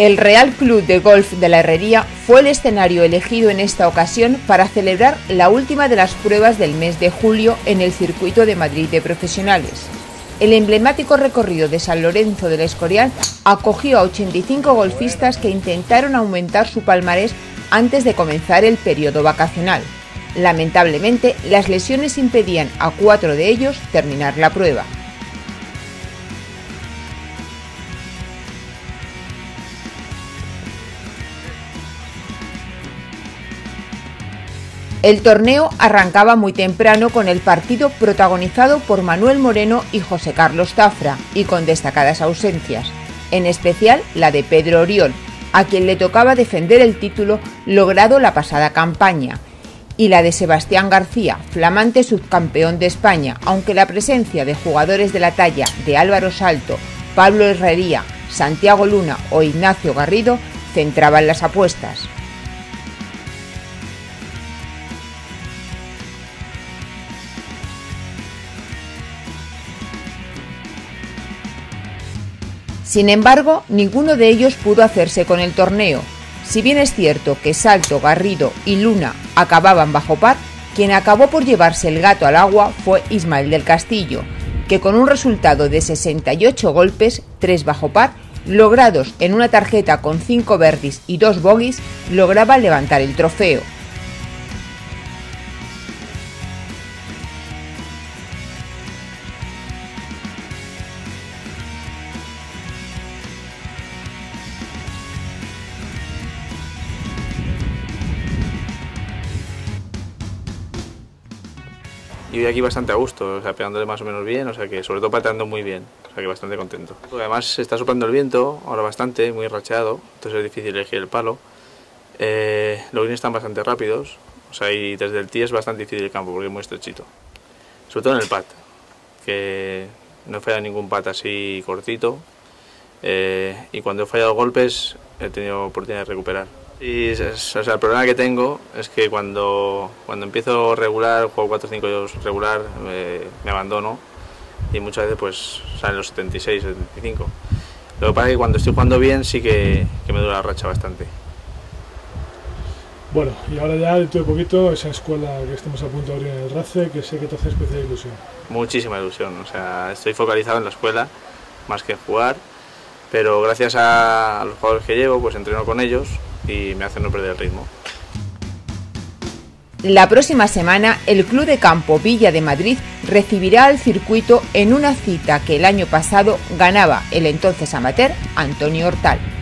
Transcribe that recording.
El Real Club de Golf de la Herrería fue el escenario elegido en esta ocasión para celebrar la última de las pruebas del mes de julio en el Circuito de Madrid de Profesionales. El emblemático recorrido de San Lorenzo del Escorial acogió a 85 golfistas que intentaron aumentar su palmarés antes de comenzar el periodo vacacional. Lamentablemente, las lesiones impedían a 4 de ellos terminar la prueba. El torneo arrancaba muy temprano con el partido protagonizado por Manuel Moreno y José Carlos Zafra, y con destacadas ausencias, en especial la de Pedro Oriol, a quien le tocaba defender el título logrado la pasada campaña, y la de Sebastián García, flamante subcampeón de España, aunque la presencia de jugadores de la talla de Álvaro Salto, Pablo Herrería, Santiago Luna o Ignacio Garrido centraban las apuestas. Sin embargo, ninguno de ellos pudo hacerse con el torneo. Si bien es cierto que Salto, Garrido y Luna acababan bajo par, quien acabó por llevarse el gato al agua fue Ismael del Castillo, que con un resultado de 68 golpes, 3 bajo par, logrados en una tarjeta con 5 birdies y 2 bogies, lograba levantar el trofeo. Y hoy aquí bastante a gusto, o sea, pegándole más o menos bien, o sea que sobre todo pateando muy bien, o sea que bastante contento. Además se está soplando el viento, ahora bastante, muy racheado, entonces es difícil elegir el palo. Los greens están bastante rápidos, o sea, y desde el tee es bastante difícil el campo porque es muy estrechito. Sobre todo en el pad, que no he fallado ningún pad así cortito, y cuando he fallado golpes he tenido oportunidad de recuperar. Y o sea, el problema que tengo es que cuando empiezo regular, juego 4 o 5 hoyos regular, me abandono y muchas veces pues salen los 76, 75. Lo que pasa es que cuando estoy jugando bien sí que me dura la racha bastante. Bueno, y ahora ya dentro de poquito esa escuela que estamos a punto de abrir en el RACE, que sé que te hace especial ilusión. Muchísima ilusión, o sea, estoy focalizado en la escuela más que en jugar, pero gracias a los jugadores que llevo, pues entreno con ellos y me hacen no perder el ritmo. La próxima semana, el Club de Campo Villa de Madrid recibirá al circuito en una cita que el año pasado ganaba el entonces amateur Antonio Hortal.